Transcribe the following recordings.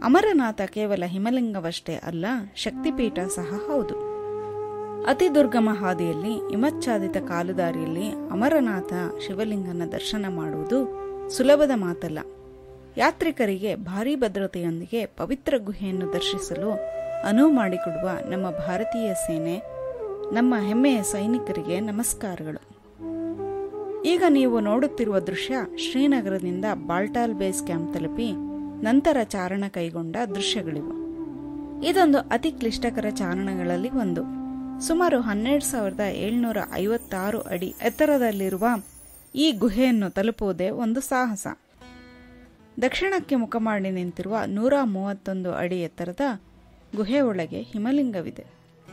ಅಮರನಾಥ ಕೇವಲ ಹಿಮಲಿಂಗವಷ್ಟೇ ಅಲ್ಲ, ಶಕ್ತಿಪೀಠ ಸಹ ಹೌದು. ಅತಿ ದುರ್ಗಮ ಹಾದಿಯಲ್ಲಿ ಹಿಮಚ್ಛಾದಿತ ಕಾಲುದಾರಿಯಲ್ಲಿ ಅಮರನಾಥ ಶಿವಲಿಂಗನ ದರ್ಶನ ಮಾಡುವುದು ಸುಲಭದ ಮಾತಲ್ಲ. ಯಾತ್ರಿಕರಿಗೆ ಭಾರೀ ಭದ್ರತೆಯೊಂದಿಗೆ ಪವಿತ್ರ ಗುಹೆಯನ್ನು ದರ್ಶಿಸಲು ಅನುವು ಮಾಡಿಕೊಡುವ ನಮ್ಮ ಭಾರತೀಯ ಸೇನೆ, ನಮ್ಮ ಹೆಮ್ಮೆಯ ಸೈನಿಕರಿಗೆ ನಮಸ್ಕಾರಗಳು. ಈಗ ನೀವು ನೋಡುತ್ತಿರುವ ದೃಶ್ಯ ಶ್ರೀನಗರದಿಂದ ಬಾಲ್ಟಾಲ್ ಬೇಸ್ ಕ್ಯಾಂಪ್ ತಲುಪಿ ನಂತರ ಚಾರಣ ಕೈಗೊಂಡ ದೃಶ್ಯಗಳಿವು. ಇದೊಂದು ಅತಿ ಕ್ಲಿಷ್ಟಕರ ಚಾರಣಗಳಲ್ಲಿ ಒಂದು. ಸುಮಾರು 12,756 ಅಡಿ ಎತ್ತರದಲ್ಲಿರುವ ಈ ಗುಹೆಯನ್ನು ತಲುಪುವುದೇ ಒಂದು ಸಾಹಸ. ದಕ್ಷಿಣಕ್ಕೆ ಮುಖ ಮಾಡಿ ನಿಂತಿರುವ 131 ಅಡಿ ಎತ್ತರದ ಗುಹೆಯೊಳಗೆ ಹಿಮಲಿಂಗವಿದೆ.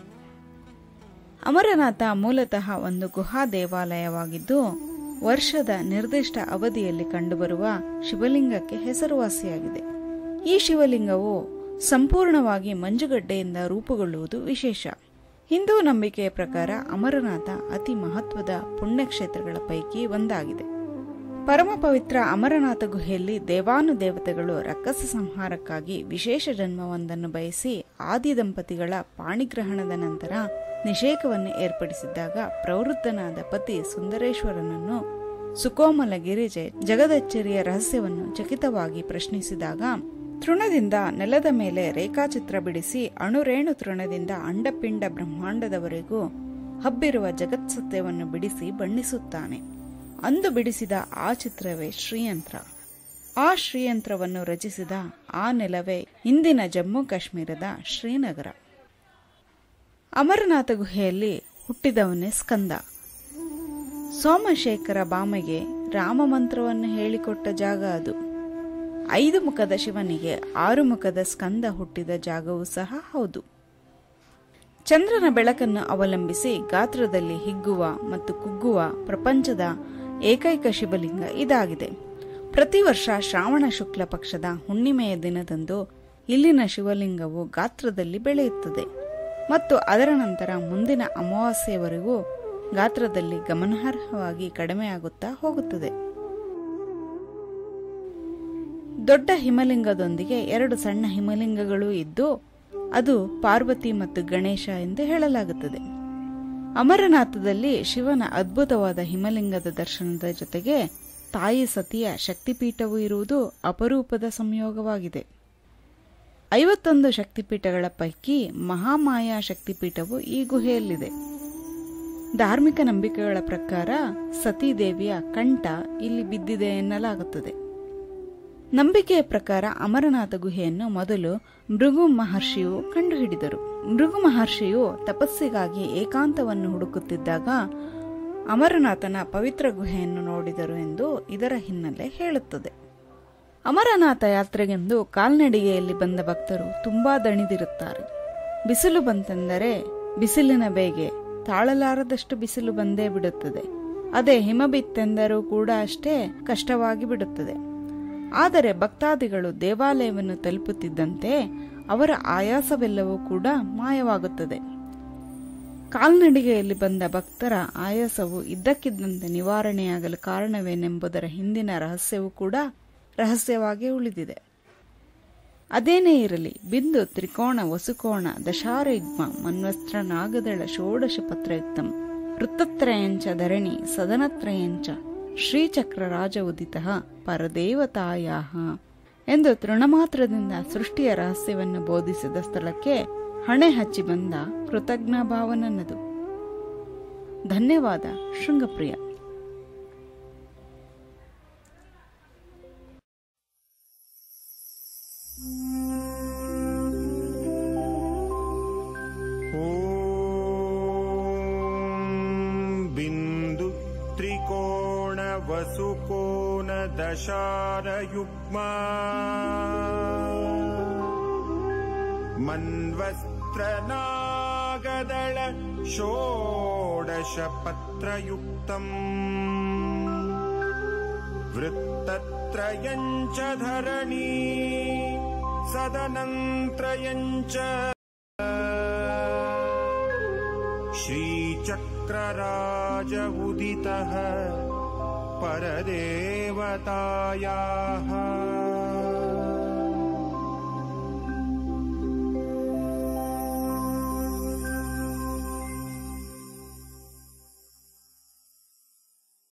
ಅಮರನಾಥ ಮೂಲತಃ ಒಂದು ಗುಹಾ ದೇವಾಲಯವಾಗಿದ್ದು, ವರ್ಷದ ನಿರ್ದಿಷ್ಟ ಅವಧಿಯಲ್ಲಿ ಕಂಡುಬರುವ ಶಿವಲಿಂಗಕ್ಕೆ ಹೆಸರುವಾಸಿಯಾಗಿದೆ. ಈ ಶಿವಲಿಂಗವು ಸಂಪೂರ್ಣವಾಗಿ ಮಂಜುಗಡ್ಡೆಯಿಂದ ರೂಪುಗೊಳ್ಳುವುದು ವಿಶೇಷ. ಹಿಂದೂ ನಂಬಿಕೆಯ ಪ್ರಕಾರ ಅಮರನಾಥ ಅತಿ ಮಹತ್ವದ ಪುಣ್ಯಕ್ಷೇತ್ರಗಳ ಪೈಕಿ ಒಂದಾಗಿದೆ. ಪರಮ ಪವಿತ್ರ ಅಮರನಾಥ ಗುಹೆಯಲ್ಲಿ ದೇವಾನುದೇವತೆಗಳು ರಕ್ಕಸ ಸಂಹಾರಕ್ಕಾಗಿ ವಿಶೇಷ ಜನ್ಮವೊಂದನ್ನು ಬಯಸಿ ಆದಿ ದಂಪತಿಗಳ ಪಾಣಿಗ್ರಹಣದ ನಂತರ ನಿಷೇಕವನ್ನು ಏರ್ಪಡಿಸಿದ್ದಾಗ ಪ್ರವೃತ್ತನಾದ ಪತಿ ಸುಂದರೇಶ್ವರನನ್ನು ಸುಕೋಮಲ ಗಿರಿಜೆ ಜಗದಚ್ಚರಿಯ ರಹಸ್ಯವನ್ನು ಚಕಿತವಾಗಿ ಪ್ರಶ್ನಿಸಿದಾಗ ತೃಣದಿಂದ ನೆಲದ ಮೇಲೆ ರೇಖಾಚಿತ್ರ ಬಿಡಿಸಿ ಅಣುರೇಣು ತೃಣದಿಂದ ಅಂಡಪಿಂಡ ಬ್ರಹ್ಮಾಂಡದವರೆಗೂ ಹಬ್ಬಿರುವ ಜಗತ್ಸತ್ಯವನ್ನು ಬಿಡಿಸಿ ಬಣ್ಣಿಸುತ್ತಾನೆ. ಅಂದು ಬಿಡಿಸಿದ ಆ ಚಿತ್ರವೇ ಶ್ರೀಯಂತ್ರ. ಆ ಶ್ರೀಯಂತ್ರವನ್ನು ರಚಿಸಿದ ಆ ನೆಲವೇ ಇಂದಿನ ಜಮ್ಮು ಕಾಶ್ಮೀರದ ಶ್ರೀನಗರ. ಅಮರನಾಥ ಗುಹೆಯಲ್ಲಿ ಹುಟ್ಟಿದವನೇ ಸ್ಕಂದ. ಸೋಮಶೇಖರ ಬಾಮೆಗೆ ರಾಮ ಮಂತ್ರವನ್ನು ಹೇಳಿಕೊಟ್ಟ ಜಾಗ ಅದು. 5 ಮುಖದ ಶಿವನಿಗೆ 6 ಮುಖದ ಸ್ಕಂದ ಹುಟ್ಟಿದ ಜಾಗವೂ ಸಹ ಹೌದು. ಚಂದ್ರನ ಬೆಳಕನ್ನು ಅವಲಂಬಿಸಿ ಗಾತ್ರದಲ್ಲಿ ಹಿಗ್ಗುವ ಮತ್ತು ಕುಗ್ಗುವ ಪ್ರಪಂಚದ ಏಕೈಕ ಶಿವಲಿಂಗ ಇದಾಗಿದೆ. ಪ್ರತಿ ವರ್ಷ ಶ್ರಾವಣ ಶುಕ್ಲ ಪಕ್ಷದ ಹುಣ್ಣಿಮೆಯ ದಿನದಂದು ಇಲ್ಲಿನ ಶಿವಲಿಂಗವು ಗಾತ್ರದಲ್ಲಿ ಬೆಳೆಯುತ್ತದೆ ಮತ್ತು ಅದರ ನಂತರ ಮುಂದಿನ ಅಮಾವಾಸ್ಯೆಯವರೆಗೂ ಗಾತ್ರದಲ್ಲಿ ಗಮನಾರ್ಹವಾಗಿ ಕಡಿಮೆಯಾಗುತ್ತಾ ಹೋಗುತ್ತದೆ. ದೊಡ್ಡ ಹಿಮಲಿಂಗದೊಂದಿಗೆ 2 ಸಣ್ಣ ಹಿಮಲಿಂಗಗಳು ಇದ್ದು ಅದು ಪಾರ್ವತಿ ಮತ್ತು ಗಣೇಶ ಎಂದು ಹೇಳಲಾಗುತ್ತದೆ. ಅಮರನಾಥದಲ್ಲಿ ಶಿವನ ಅದ್ಭುತವಾದ ಹಿಮಲಿಂಗದ ದರ್ಶನದ ಜೊತೆಗೆ ತಾಯಿ ಸತಿಯ ಶಕ್ತಿಪೀಠವೂ ಇರುವುದು ಅಪರೂಪದ ಸಂಯೋಗವಾಗಿದೆ. 51 ಶಕ್ತಿಪೀಠಗಳ ಪೈಕಿ ಮಹಾಮಾಯಾ ಶಕ್ತಿಪೀಠವು ಈ ಗುಹೆಯಲ್ಲಿದೆ. ಧಾರ್ಮಿಕ ನಂಬಿಕೆಗಳ ಪ್ರಕಾರ ಸತೀದೇವಿಯ ಕಂಠ ಇಲ್ಲಿ ಬಿದ್ದಿದೆ ಎನ್ನಲಾಗುತ್ತದೆ. ನಂಬಿಕೆಯ ಪ್ರಕಾರ ಅಮರನಾಥ ಗುಹೆಯನ್ನು ಮೊದಲು ಭೃಗು ಮಹರ್ಷಿಯು ಕಂಡುಹಿಡಿದರು. ಭೃಗು ಮಹರ್ಷಿಯು ತಪಸ್ಸಿಗಾಗಿ ಏಕಾಂತವನ್ನು ಹುಡುಕುತ್ತಿದ್ದಾಗ ಅಮರನಾಥನ ಪವಿತ್ರ ಗುಹೆಯನ್ನು ನೋಡಿದರು ಎಂದು ಇದರ ಹಿನ್ನೆಲೆ ಹೇಳುತ್ತದೆ. ಅಮರನಾಥ ಯಾತ್ರೆಗೆಂದು ಕಾಲ್ನಡಿಗೆಯಲ್ಲಿ ಬಂದ ಭಕ್ತರು ತುಂಬಾ ದಣಿದಿರುತ್ತಾರೆ. ಬಿಸಿಲು ಬಂತೆಂದರೆ ಬಿಸಿಲಿನ ಬೇಗೆ ತಾಳಲಾರದಷ್ಟು ಬಿಸಿಲು ಬಂದೇ ಬಿಡುತ್ತದೆ. ಅದೇ ಹಿಮ ಬಿತ್ತೆಂದರೂ ಕೂಡ ಅಷ್ಟೇ ಕಷ್ಟವಾಗಿ ಬಿಡುತ್ತದೆ. ಆದರೆ ಭಕ್ತಾದಿಗಳು ದೇವಾಲಯವನ್ನು ತಲುಪುತ್ತಿದ್ದಂತೆ ಅವರ ಆಯಾಸವೆಲ್ಲವೂ ಕೂಡ ಮಾಯವಾಗುತ್ತದೆ. ಕಾಲ್ನಡಿಗೆಯಲ್ಲಿ ಬಂದ ಭಕ್ತರ ಆಯಾಸವು ಇದ್ದಕ್ಕಿದ್ದಂತೆ ನಿವಾರಣೆಯಾಗಲು ಕಾರಣವೇನೆಂಬುದರ ಹಿಂದಿನ ರಹಸ್ಯವೂ ಕೂಡ ರಹಸ್ಯವಾಗಿ ಉಳಿದಿದೆ. ಅದೇನೇ ಇರಲಿ, ಬಿಂದು ತ್ರಿಕೋಣ ವಸುಕೋಣ ದಶಾರಯುಗ್ಮ ಮನ್ವಸ್ತ್ರ ನಾಗದಳ ಷೋಡಶ ಪತ್ರಯುಕ್ತಂ ವೃತ್ತತ್ರಯಂಚ ಧರಣಿ ಸದನತ್ರಯಂಚ ಶ್ರೀಚಕ್ರ ರಾಜ ಉದಿತಃ ಪರದೇವತಾಯಾಹ ಎಂದು ತೃಣಮಾತ್ರದಿಂದ ಸೃಷ್ಟಿಯ ರಹಸ್ಯವನ್ನು ಬೋಧಿಸಿದ ಸ್ಥಳಕ್ಕೆ ಹಣೆ ಹಚ್ಚಿ ಬಂದ ಕೃತಜ್ಞ ಭಾವನನ್ನದು. ಧನ್ಯವಾದ ಶೃಂಗಪ್ರಿಯ. ಬಿಂದು ತ್ರಿಕೋಣ ವಸುಕೋನ ದಶಾರಯುಗ್ಮ ಮನ್ವಸ್ತ್ರ ನಾಗದಳ ಷೋಡಶ ಪತ್ರಯುಕ್ತಂ ವೃತ್ತತ್ರಯಂಚ ಧರಣಿ ಸದನಂತ್ರಯಂಚ ಶ್ರೀಚಕ್ರರಾಜ ಉದಿತಃ ಪರದೇವತಾಯಾಃ